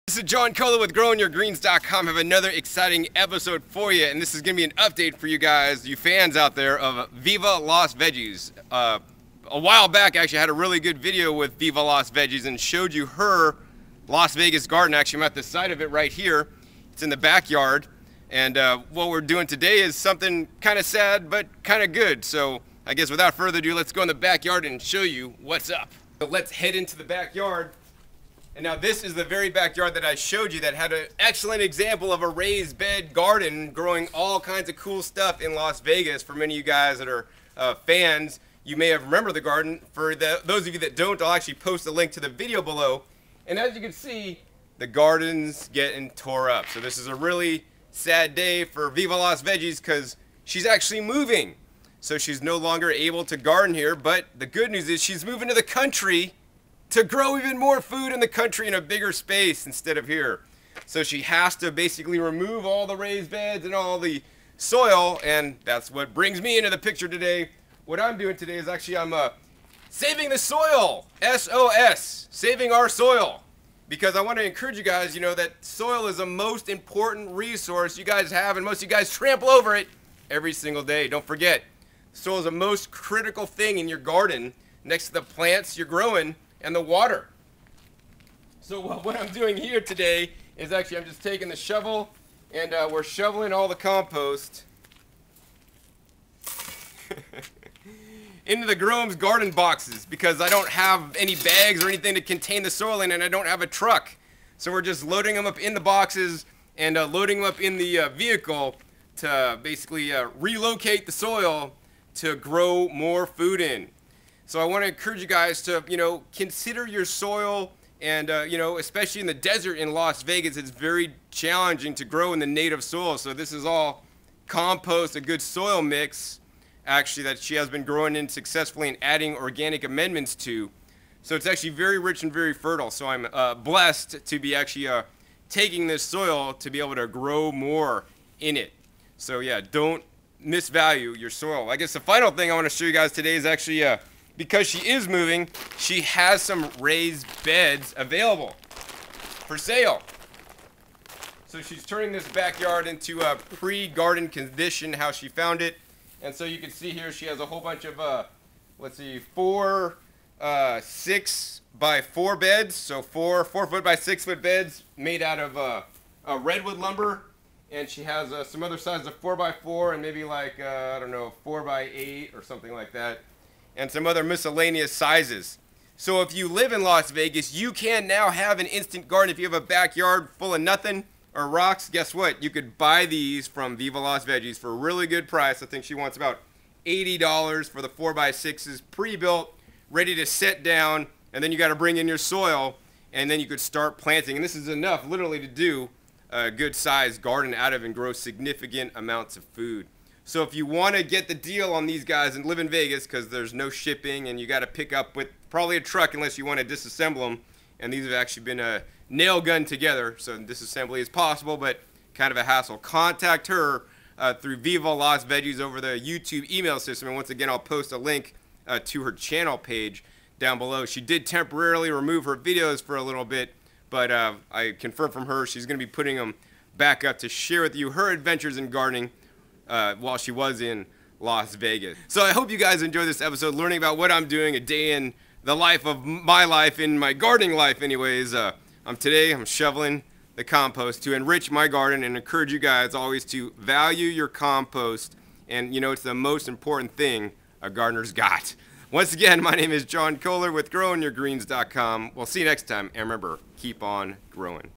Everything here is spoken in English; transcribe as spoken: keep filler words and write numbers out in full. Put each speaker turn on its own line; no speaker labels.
This is John Kohler with growing your greens dot com. I have another exciting episode for you, and this is going to be an update for you guys, you fans out there, of VivaLasVeggies. Uh, a while back, actually, I had a really good video with VivaLasVeggies and showed you her Las Vegas garden. Actually, I'm at the side of it right here. It's in the backyard, and uh, what we're doing today is something kind of sad, but kind of good. So I guess without further ado, let's go in the backyard and show you what's up. So let's head into the backyard. And now this is the very backyard that I showed you that had an excellent example of a raised bed garden growing all kinds of cool stuff in Las Vegas. For many of you guys that are uh, fans, you may have remembered the garden. For the, those of you that don't, I'll actually post a link to the video below. And as you can see, the garden's getting tore up. So this is a really sad day for VivaLasVeggies because she's actually moving. So she's no longer able to garden here, but the good news is she's moving to the country to grow even more food in the country in a bigger space instead of here. So she has to basically remove all the raised beds and all the soil, and that's what brings me into the picture today. What I'm doing today is actually I'm uh, saving the soil, S O S, saving our soil. Because I want to encourage you guys, you know, that soil is the most important resource you guys have, and most of you guys trample over it every single day. Don't forget, soil is the most critical thing in your garden next to the plants you're growing and the water. So what I'm doing here today is actually I'm just taking the shovel and uh, we're shoveling all the compost into the Grome's garden boxes because I don't have any bags or anything to contain the soil in, and I don't have a truck. So we're just loading them up in the boxes and uh, loading them up in the uh, vehicle to basically uh, relocate the soil to grow more food in. So I want to encourage you guys to, you know, consider your soil, and, uh, you know, especially in the desert in Las Vegas, it's very challenging to grow in the native soil. So this is all compost, a good soil mix, actually, that she has been growing in successfully and adding organic amendments to. So it's actually very rich and very fertile. So I'm uh, blessed to be actually uh, taking this soil to be able to grow more in it. So yeah, don't misvalue your soil. I guess the final thing I want to show you guys today is actually uh, because she is moving, she has some raised beds available for sale. So she's turning this backyard into a pre-garden condition, how she found it. And so you can see here she has a whole bunch of, uh, let's see, four, uh, six by four beds. So four, four foot by six foot beds made out of uh, uh, redwood lumber. And she has uh, some other sizes of four by four and maybe like, uh, I don't know, four by eight or something like that. And some other miscellaneous sizes. So if you live in Las Vegas, you can now have an instant garden. If you have a backyard full of nothing or rocks, guess what? You could buy these from VivaLasVeggies for a really good price. I think she wants about eighty dollars for the four by sixes, pre-built, ready to set down, and then you got to bring in your soil, and then you could start planting. And this is enough, literally, to do a good-sized garden out of and grow significant amounts of food. So if you want to get the deal on these guys and live in Vegas, because there's no shipping and you got to pick up with probably a truck unless you want to disassemble them, and these have actually been a nail gun together, so disassembly is possible, but kind of a hassle. Contact her uh, through VivaLasVeggies over the YouTube email system, and once again I'll post a link uh, to her channel page down below. She did temporarily remove her videos for a little bit, but uh, I confirmed from her she's going to be putting them back up to share with you her adventures in gardening Uh, while she was in Las Vegas. So I hope you guys enjoyed this episode, learning about what I'm doing, a day in the life of my life, in my gardening life anyways. Uh, I'm today, I'm shoveling the compost to enrich my garden and encourage you guys always to value your compost. And you know, it's the most important thing a gardener's got. Once again, my name is John Kohler with growing your greens dot com. We'll see you next time, and remember, keep on growing.